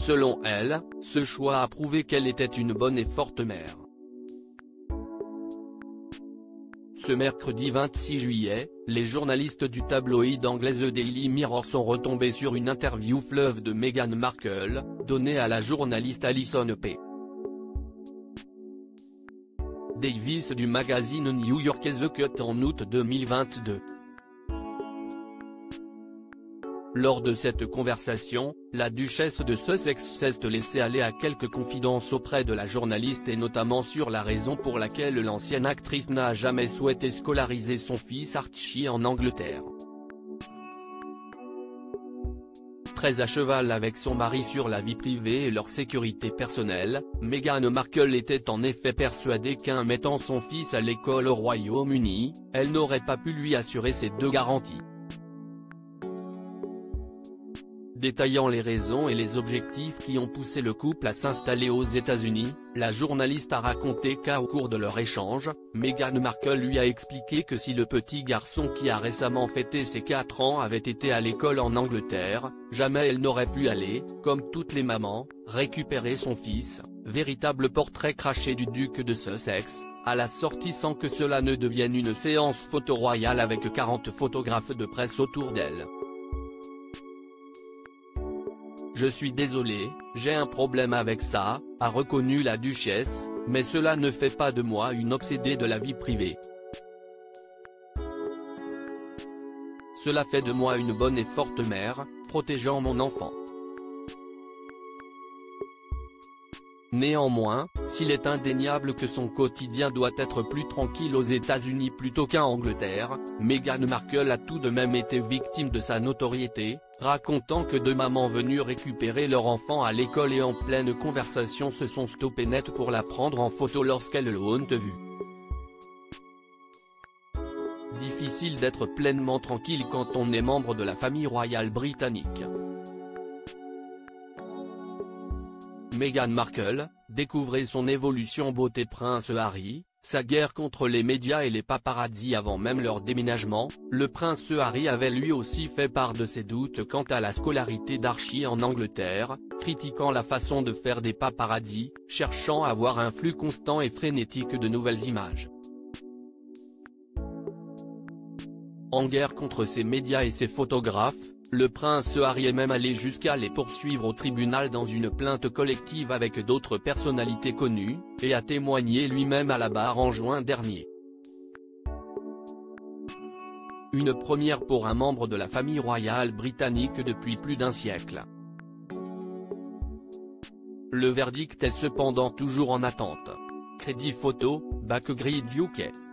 Selon elle, ce choix a prouvé qu'elle était une bonne et forte mère. Ce mercredi 26 juillet, les journalistes du tabloïd anglais The Daily Mirror sont retombés sur une interview fleuve de Meghan Markle, donnée à la journaliste Alison P. Davis du magazine new-yorkais The Cut en août 2022. Lors de cette conversation, la duchesse de Sussex s'est laissée aller à quelques confidences auprès de la journaliste et notamment sur la raison pour laquelle l'ancienne actrice n'a jamais souhaité scolariser son fils Archie en Angleterre. Très à cheval avec son mari sur la vie privée et leur sécurité personnelle, Meghan Markle était en effet persuadée qu'en mettant son fils à l'école au Royaume-Uni, elle n'aurait pas pu lui assurer ces deux garanties. Détaillant les raisons et les objectifs qui ont poussé le couple à s'installer aux États-Unis, la journaliste a raconté qu'au cours de leur échange, Meghan Markle lui a expliqué que si le petit garçon qui a récemment fêté ses 4 ans avait été à l'école en Angleterre, jamais elle n'aurait pu aller, comme toutes les mamans, récupérer son fils, véritable portrait craché du duc de Sussex, à la sortie sans que cela ne devienne une séance photo royale avec 40 photographes de presse autour d'elle. Je suis désolée, j'ai un problème avec ça, a reconnu la duchesse, mais cela ne fait pas de moi une obsédée de la vie privée. Cela fait de moi une bonne et forte mère, protégeant mon enfant. Néanmoins, s'il est indéniable que son quotidien doit être plus tranquille aux États-Unis plutôt qu'en Angleterre, Meghan Markle a tout de même été victime de sa notoriété, racontant que deux mamans venues récupérer leur enfant à l'école et en pleine conversation se sont stoppées net pour la prendre en photo lorsqu'elles l'ont vue. Difficile d'être pleinement tranquille quand on est membre de la famille royale britannique. Meghan Markle, découvrez son évolution beauté prince Harry, sa guerre contre les médias et les paparazzi avant même leur déménagement. Le prince Harry avait lui aussi fait part de ses doutes quant à la scolarité d'Archie en Angleterre, critiquant la façon de faire des paparazzi, cherchant à avoir un flux constant et frénétique de nouvelles images. En guerre contre ces médias et ces photographes, le prince Harry est même allé jusqu'à les poursuivre au tribunal dans une plainte collective avec d'autres personnalités connues, et a témoigné lui-même à la barre en juin dernier. Une première pour un membre de la famille royale britannique depuis plus d'un siècle. Le verdict est cependant toujours en attente. Crédit photo, Backgrid UK.